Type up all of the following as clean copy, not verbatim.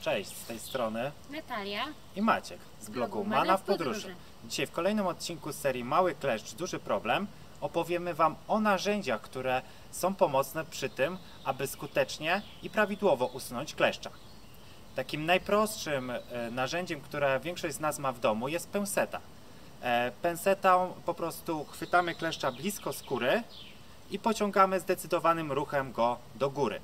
Cześć, z tej strony Natalia i Maciek z blogu Mana w Podróży. Dzisiaj w kolejnym odcinku z serii Mały kleszcz, duży problem opowiemy Wam o narzędziach, które są pomocne przy tym, aby skutecznie i prawidłowo usunąć kleszcza. Takim najprostszym narzędziem, które większość z nas ma w domu, jest penseta. Pensetą po prostu chwytamy kleszcza blisko skóry i pociągamy zdecydowanym ruchem go do góry.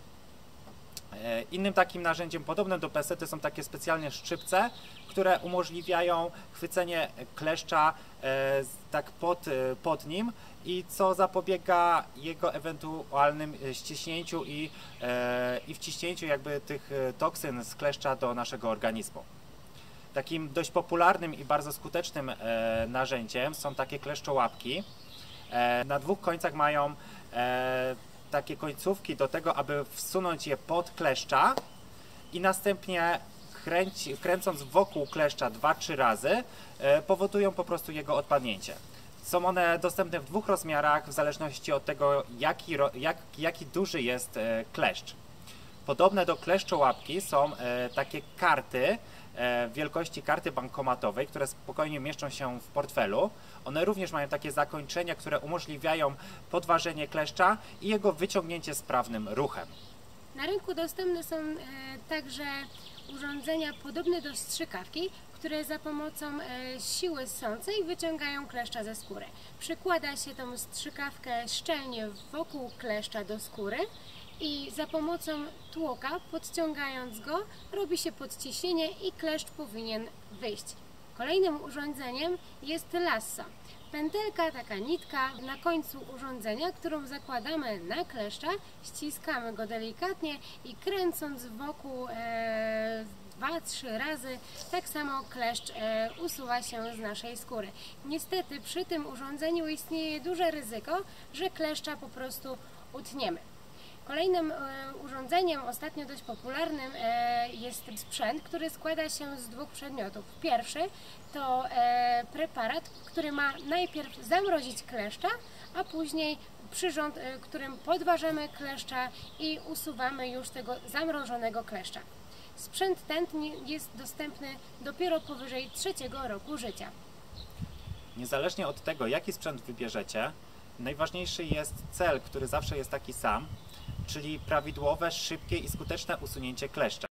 Innym takim narzędziem podobnym do pensety są takie specjalne szczypce, które umożliwiają chwycenie kleszcza tak pod nim i co zapobiega jego ewentualnym ściśnięciu i wciśnięciu jakby tych toksyn z kleszcza do naszego organizmu. Takim dość popularnym i bardzo skutecznym narzędziem są takie kleszczołapki. Na dwóch końcach mają takie końcówki do tego, aby wsunąć je pod kleszcza i następnie kręcąc wokół kleszcza 2-3 razy powodują po prostu jego odpadnięcie. Są one dostępne w dwóch rozmiarach w zależności od tego, jaki duży jest kleszcz. Podobne do kleszczołapki są takie karty wielkości karty bankomatowej, które spokojnie mieszczą się w portfelu. One również mają takie zakończenia, które umożliwiają podważenie kleszcza i jego wyciągnięcie sprawnym ruchem. Na rynku dostępne są także urządzenia podobne do strzykawki, które za pomocą siły ssącej wyciągają kleszcza ze skóry. Przykłada się tą strzykawkę szczelnie wokół kleszcza do skóry i za pomocą tłoka, podciągając go, robi się podciśnienie i kleszcz powinien wyjść. Kolejnym urządzeniem jest lasso. Pętelka, taka nitka na końcu urządzenia, którą zakładamy na kleszcza, ściskamy go delikatnie i kręcąc wokół 2-3 razy, tak samo kleszcz usuwa się z naszej skóry. Niestety przy tym urządzeniu istnieje duże ryzyko, że kleszcza po prostu utniemy. Kolejnym urządzeniem, ostatnio dość popularnym, jest sprzęt, który składa się z dwóch przedmiotów. Pierwszy to preparat, który ma najpierw zamrozić kleszcza, a później przyrząd, którym podważamy kleszcza i usuwamy już tego zamrożonego kleszcza. Sprzęt ten jest dostępny dopiero powyżej 3. roku życia. Niezależnie od tego, jaki sprzęt wybierzecie, najważniejszy jest cel, który zawsze jest taki sam, czyli prawidłowe, szybkie i skuteczne usunięcie kleszcza.